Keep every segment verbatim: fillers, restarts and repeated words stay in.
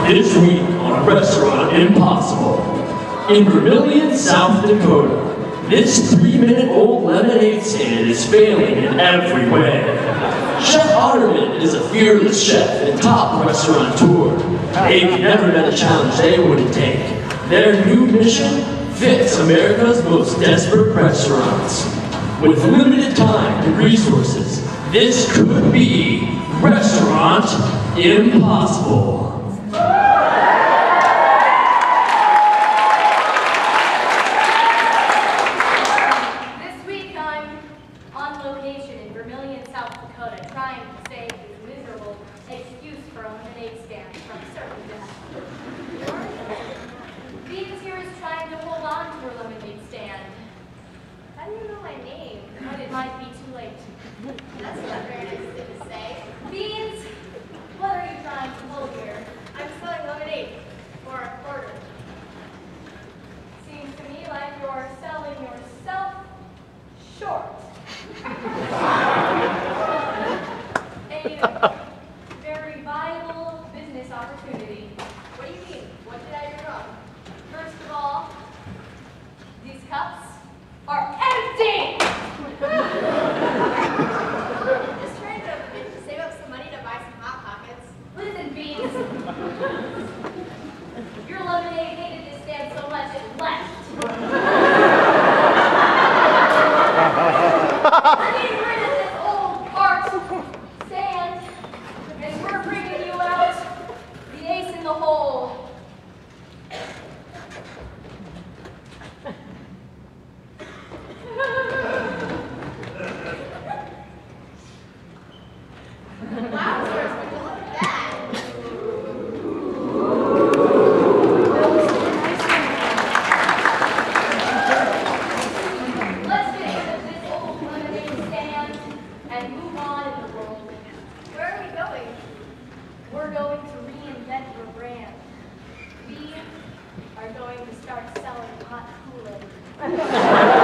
This week on Restaurant Impossible. In Vermillion, South Dakota, this three-minute-old lemonade stand is failing in every way. Chef Otterman is a fearless chef and top restaurateur. They've never met a challenge they wouldn't take. Their new mission fits America's most desperate restaurants. With limited time and resources, this could be Restaurant Impossible. This week I'm on location in Vermillion, South Dakota, trying to save this miserable excuse for a lemonade stand from certain death. Venus here is trying to hold on to her lemonade stand. How do you know my name? But it might be too late. That's not very nice thing to say. Beans, what are you trying to pull here? I'm selling lemonade for a quarter. Seems to me like you're selling yourself short. A very viable business opportunity. What do you mean? What did I do wrong? First of all, these cups are empty! Just trying to save up some money to buy some Hot Pockets. Listen, Beans. Your lemonade hated this stand so much it left. We're getting rid of this old parked sand, and we're bringing you out the ace in the hole. Wowzers, would you look at that? Let's get rid of this old lemonade stand and move on in the world. Where are we going? We're going to reinvent your brand. We are going to start selling hot Kool-Aid.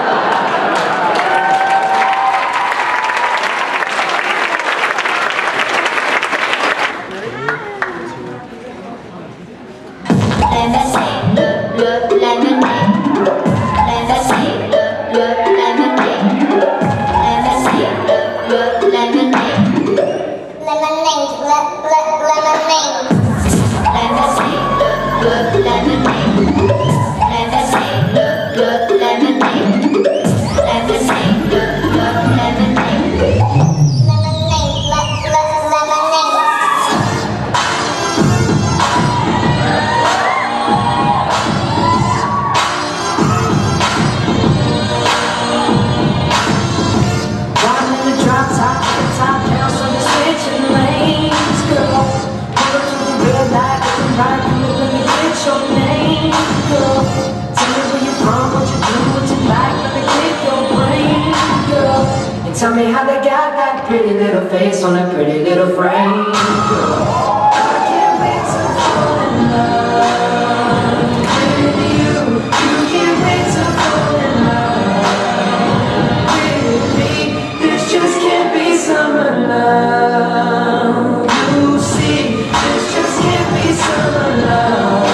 Tell me how they got that pretty little face on a pretty little frame. Girl, I can't wait to fall in love with you. You can't wait to fall in love with me. This just can't be summer love. You see, this just can't be summer love.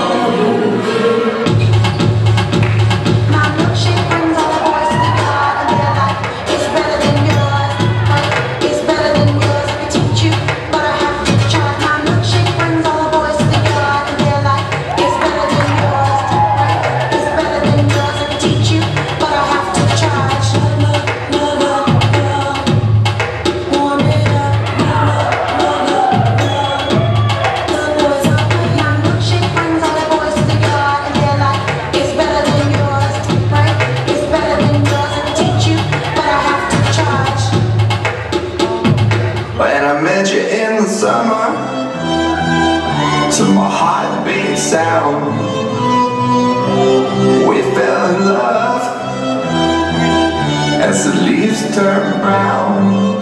Summer, to my heartbeat sound, we fell in love as the leaves turn brown.